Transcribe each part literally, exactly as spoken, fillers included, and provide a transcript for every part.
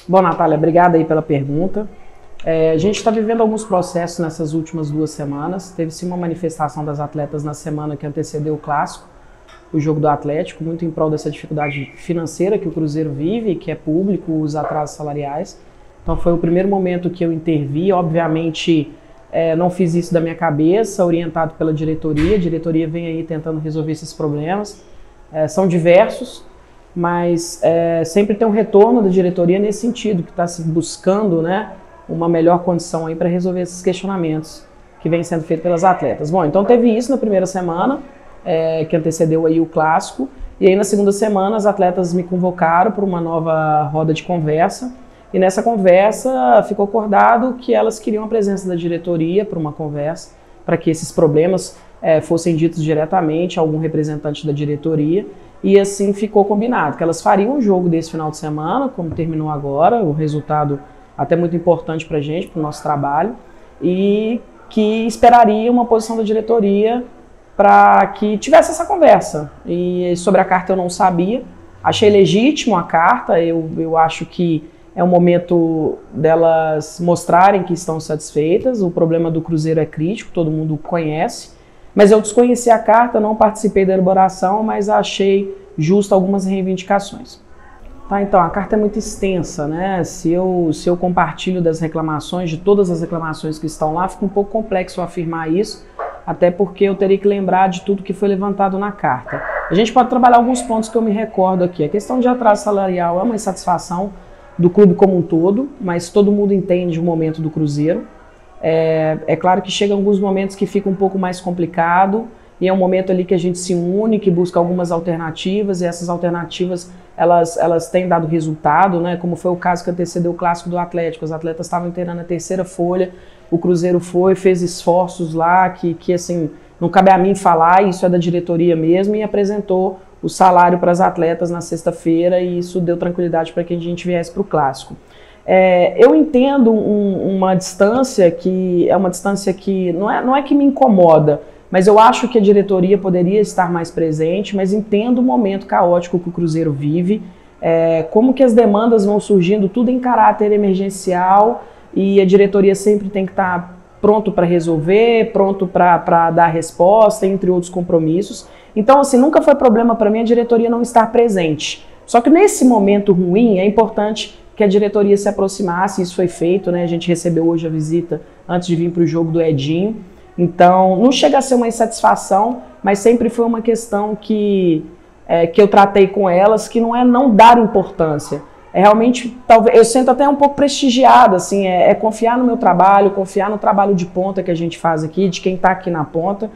Bom, Natália, obrigada aí pela pergunta. É, a gente está vivendo alguns processos nessas últimas duas semanas. Teve sim uma manifestação das atletas na semana que antecedeu o clássico, o jogo do Atlético, muito em prol dessa dificuldade financeira que o Cruzeiro vive, que é público, os atrasos salariais. Então foi o primeiro momento que eu intervi. Obviamente é, não fiz isso da minha cabeça, orientado pela diretoria. A diretoria vem aí tentando resolver esses problemas. É, são diversos, mas é, sempre tem um retorno da diretoria nesse sentido, que está se buscando, né, uma melhor condição aí para resolver esses questionamentos que vêm sendo feitos pelas atletas. Bom, então teve isso na primeira semana, é, que antecedeu aí o clássico, e aí na segunda semana as atletas me convocaram para uma nova roda de conversa, e nessa conversa ficou acordado que elas queriam a presença da diretoria para uma conversa, para que esses problemas é, fossem ditos diretamente a algum representante da diretoria, e assim ficou combinado, que elas fariam um jogo desse final de semana, como terminou agora, o resultado até muito importante para a gente, para o nosso trabalho, e que esperaria uma posição da diretoria para que tivesse essa conversa. E sobre a carta eu não sabia, achei legítimo a carta, eu, eu acho que é o momento delas mostrarem que estão satisfeitas. O problema do Cruzeiro é crítico, todo mundo conhece, mas eu desconheci a carta, não participei da elaboração, mas achei justo algumas reivindicações. Tá, então, a carta é muito extensa, né? Se eu, se eu compartilho das reclamações, de todas as reclamações que estão lá, fica um pouco complexo afirmar isso, até porque eu teria que lembrar de tudo que foi levantado na carta. A gente pode trabalhar alguns pontos que eu me recordo aqui. A questão de atraso salarial é uma insatisfação do clube como um todo, mas todo mundo entende o momento do Cruzeiro. É, é claro que chega alguns momentos que fica um pouco mais complicado, e é um momento ali que a gente se une, que busca algumas alternativas, e essas alternativas elas, elas têm dado resultado, né? Como foi o caso que antecedeu o clássico do Atlético. Os atletas estavam inteirando a terceira folha, o Cruzeiro foi, fez esforços lá, que, que assim, não cabe a mim falar, isso é da diretoria mesmo, e apresentou o salário para as atletas na sexta-feira, e isso deu tranquilidade para que a gente viesse para o clássico. É, eu entendo um, uma distância que é uma distância que não é, não é que me incomoda, mas eu acho que a diretoria poderia estar mais presente, mas entendo o momento caótico que o Cruzeiro vive, é, como que as demandas vão surgindo, tudo em caráter emergencial, e a diretoria sempre tem que estar pronto para resolver, pronto para dar resposta, entre outros compromissos. Então, assim, nunca foi problema para mim a diretoria não estar presente. Só que nesse momento ruim é importante que a diretoria se aproximasse, isso foi feito, né? A gente recebeu hoje a visita antes de vir para o jogo do Edinho. Então, não chega a ser uma insatisfação, mas sempre foi uma questão que, é, que eu tratei com elas, que não é não dar importância. É realmente, talvez, eu sinto até um pouco prestigiada, assim, é, é confiar no meu trabalho, confiar no trabalho de ponta que a gente faz aqui, de quem está aqui na ponta.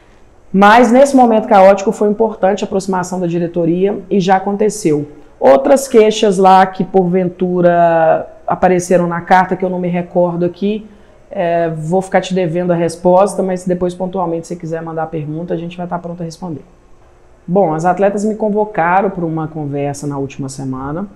Mas nesse momento caótico foi importante a aproximação da diretoria e já aconteceu. Outras queixas lá que porventura apareceram na carta que eu não me recordo aqui, É, vou ficar te devendo a resposta, mas depois pontualmente, se você quiser mandar a pergunta, a gente vai estar pronto a responder. Bom, as atletas me convocaram para uma conversa na última semana.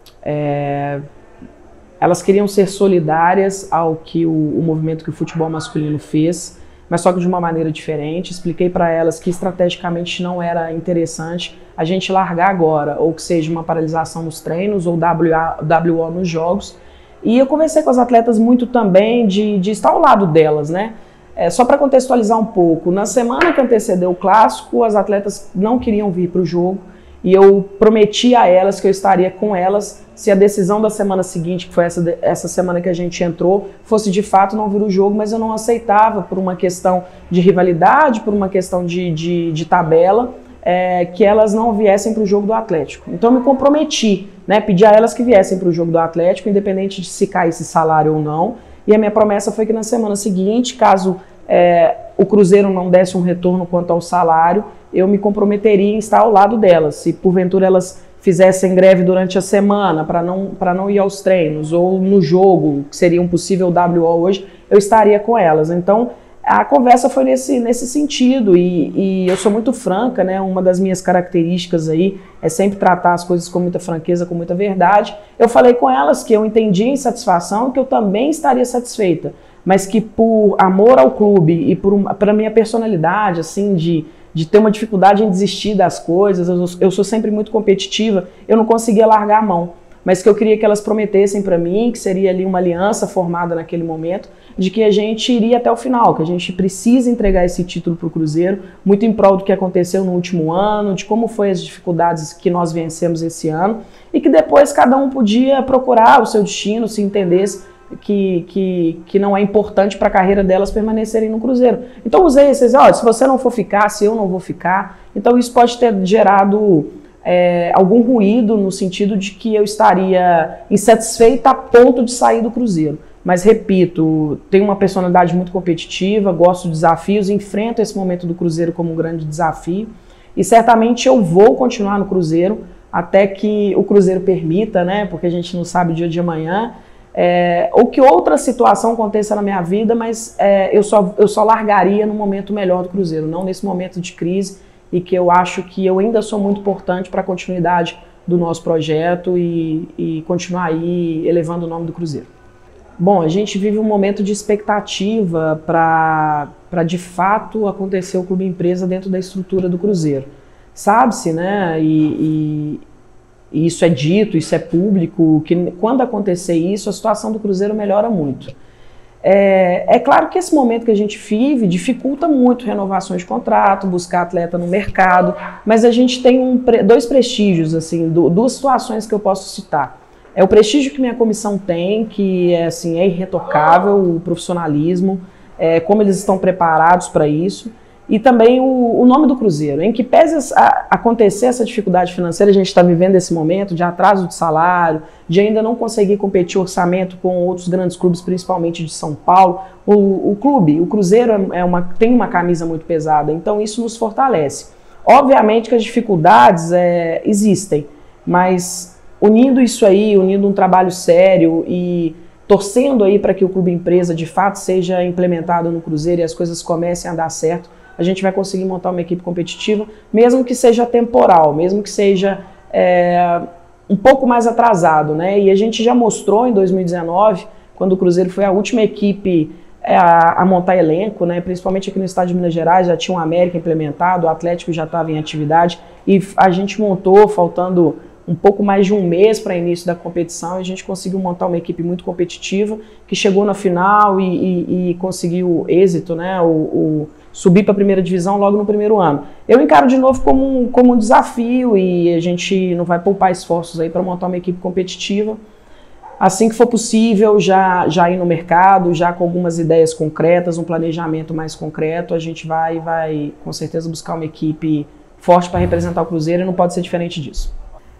É, elas queriam ser solidárias ao que o, o movimento que o futebol masculino fez, mas só que de uma maneira diferente. Expliquei para elas que estrategicamente não era interessante a gente largar agora, ou que seja uma paralisação nos treinos ou W O nos jogos. E eu conversei com as atletas muito também de, de estar ao lado delas, né? É, só para contextualizar um pouco, na semana que antecedeu o clássico, as atletas não queriam vir para o jogo, e eu prometi a elas que eu estaria com elas se a decisão da semana seguinte, que foi essa, essa semana que a gente entrou, fosse de fato não vir o jogo, mas eu não aceitava por uma questão de rivalidade, por uma questão de, de, de tabela, é, que elas não viessem para o jogo do Atlético. Então eu me comprometi, né, pedi a elas que viessem para o jogo do Atlético, independente de se caísse salário ou não, e a minha promessa foi que na semana seguinte, caso é, o Cruzeiro não desse um retorno quanto ao salário, eu me comprometeria em estar ao lado delas. Se porventura elas fizessem greve durante a semana para não, para não ir aos treinos, ou no jogo, que seria um possível W O hoje, eu estaria com elas. Então, a conversa foi nesse, nesse sentido, e, e eu sou muito franca, né? Uma das minhas características aí é sempre tratar as coisas com muita franqueza, com muita verdade. Eu falei com elas que eu entendi a insatisfação e que eu também estaria satisfeita, mas que por amor ao clube e por a minha personalidade, assim, de, de ter uma dificuldade em desistir das coisas, eu, eu sou sempre muito competitiva, eu não conseguia largar a mão. mas que eu queria que elas prometessem para mim, que seria ali uma aliança formada naquele momento, de que a gente iria até o final, que a gente precisa entregar esse título para o Cruzeiro, muito em prol do que aconteceu no último ano, de como foi as dificuldades que nós vencemos esse ano, e que depois cada um podia procurar o seu destino, se entendesse que, que, que não é importante para a carreira delas permanecerem no Cruzeiro. Então usei esses, olha, se você não for ficar, se eu não vou ficar, então isso pode ter gerado é, algum ruído no sentido de que eu estaria insatisfeita a ponto de sair do Cruzeiro. Mas repito, tenho uma personalidade muito competitiva, gosto de desafios, enfrento esse momento do Cruzeiro como um grande desafio e certamente eu vou continuar no Cruzeiro até que o Cruzeiro permita, né, porque a gente não sabe o dia de amanhã, É, ou que outra situação aconteça na minha vida, mas é, eu, só, eu só largaria no momento melhor do Cruzeiro, não nesse momento de crise, e que eu acho que eu ainda sou muito importante para a continuidade do nosso projeto e, e continuar aí elevando o nome do Cruzeiro. Bom, a gente vive um momento de expectativa para de fato acontecer o Clube Empresa dentro da estrutura do Cruzeiro. Sabe-se, né, e, e E isso é dito, isso é público, que quando acontecer isso, a situação do Cruzeiro melhora muito. É, é claro que esse momento que a gente vive dificulta muito renovações de contrato, buscar atleta no mercado, mas a gente tem um, dois prestígios, assim, duas situações que eu posso citar. É o prestígio que minha comissão tem, que é, assim, é irretocável, o profissionalismo, é, como eles estão preparados para isso. E também o, o nome do Cruzeiro, em que pese a acontecer essa dificuldade financeira, a gente está vivendo esse momento de atraso de salário, de ainda não conseguir competir orçamento com outros grandes clubes, principalmente de São Paulo. O, o clube, o Cruzeiro é uma, tem uma camisa muito pesada, então isso nos fortalece. Obviamente que as dificuldades é, existem, mas unindo isso aí, unindo um trabalho sério e torcendo aí para que o Clube Empresa de fato seja implementado no Cruzeiro e as coisas comecem a dar certo, a gente vai conseguir montar uma equipe competitiva, mesmo que seja temporal, mesmo que seja é, um pouco mais atrasado, né? E a gente já mostrou em dois mil e dezenove, quando o Cruzeiro foi a última equipe é, a, a montar elenco, né? Principalmente aqui no estado de Minas Gerais, já tinha o América implementado, o Atlético já estava em atividade, e a gente montou, faltando um pouco mais de um mês para início da competição, e a gente conseguiu montar uma equipe muito competitiva, que chegou na final e, e, e conseguiu êxito, né? O, o, subir para a primeira divisão logo no primeiro ano. Eu encaro de novo como um, como um desafio e a gente não vai poupar esforços aí para montar uma equipe competitiva. Assim que for possível, já, já ir no mercado, já com algumas ideias concretas, um planejamento mais concreto, a gente vai, vai com certeza buscar uma equipe forte para representar o Cruzeiro e não pode ser diferente disso.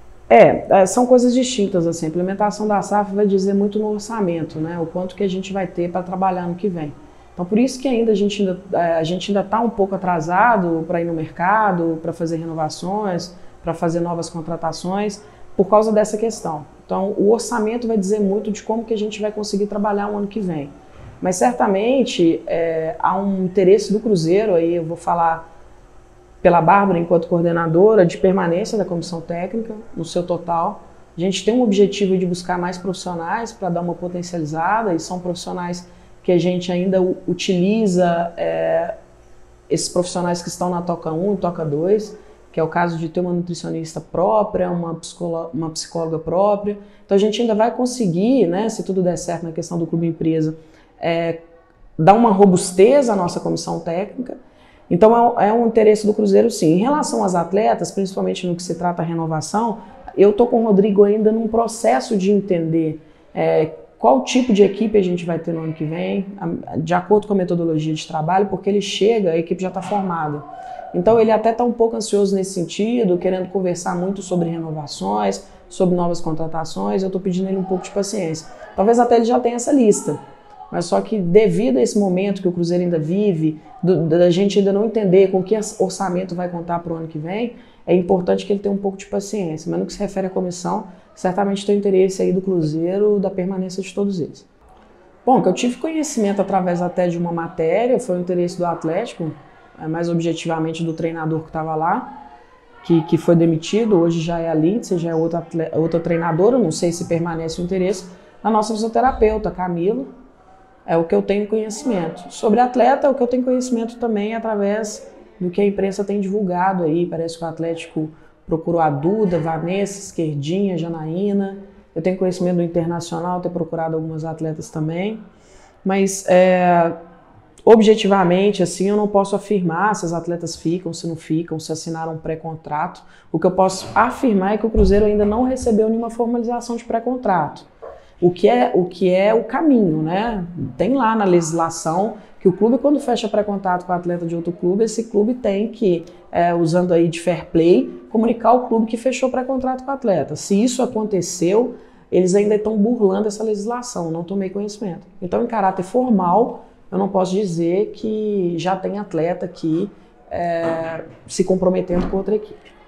É, são coisas distintas, assim, a implementação da S A F vai dizer muito no orçamento, né, o quanto que a gente vai ter para trabalhar no que vem. Então, por isso que ainda a gente ainda a gente ainda está um pouco atrasado para ir no mercado, para fazer renovações, para fazer novas contratações, por causa dessa questão. Então, o orçamento vai dizer muito de como que a gente vai conseguir trabalhar o ano que vem. Mas, certamente, é, há um interesse do Cruzeiro, aí eu vou falar pela Bárbara, enquanto coordenadora, de permanência da comissão técnica, no seu total. A gente tem um objetivo de buscar mais profissionais para dar uma potencializada, e são profissionais que a gente ainda utiliza é, esses profissionais que estão na Toca um e Toca dois, que é o caso de ter uma nutricionista própria, uma psicóloga, uma psicóloga própria. Então a gente ainda vai conseguir, né, se tudo der certo na questão do Clube Empresa, é, dar uma robustez à nossa comissão técnica. Então é, é um interesse do Cruzeiro, sim. Em relação às atletas, principalmente no que se trata a renovação, eu estou com o Rodrigo ainda num processo de entender é, qual tipo de equipe a gente vai ter no ano que vem, de acordo com a metodologia de trabalho, porque ele chega, a equipe já está formada. Então ele até está um pouco ansioso nesse sentido, querendo conversar muito sobre renovações, sobre novas contratações. Eu estou pedindo ele um pouco de paciência. Talvez até ele já tenha essa lista, mas só que devido a esse momento que o Cruzeiro ainda vive, do, da gente ainda não entender com que orçamento vai contar para o ano que vem, é importante que ele tenha um pouco de paciência. Mas no que se refere à comissão, certamente tem o interesse aí do Cruzeiro, da permanência de todos eles. Bom, que eu tive conhecimento através até de uma matéria, foi o interesse do Atlético, mais objetivamente do treinador que estava lá, que, que foi demitido, hoje já é a Lindsay, já é outra, atleta, outra treinadora, não sei se permanece o interesse, a nossa fisioterapeuta, Camila, é o que eu tenho conhecimento. Sobre atleta, o que eu tenho conhecimento também é através do que a imprensa tem divulgado aí, parece que o Atlético procurou a Duda, Vanessa, Esquerdinha, Janaína, Eu tenho conhecimento do internacional, ter procurado algumas atletas também, mas é, objetivamente, assim, eu não posso afirmar se as atletas ficam, se não ficam, se assinaram um pré-contrato. O que eu posso afirmar é que o Cruzeiro ainda não recebeu nenhuma formalização de pré-contrato. O que é o que é o caminho, né? Tem lá na legislação que o clube, quando fecha pré-contrato com o atleta de outro clube, esse clube tem que, é, usando aí de fair play, comunicar ao clube que fechou pré-contrato com o atleta. Se isso aconteceu, eles ainda estão burlando essa legislação, não tomei conhecimento. Então, em caráter formal, eu não posso dizer que já tem atleta aqui é, se comprometendo com outra equipe.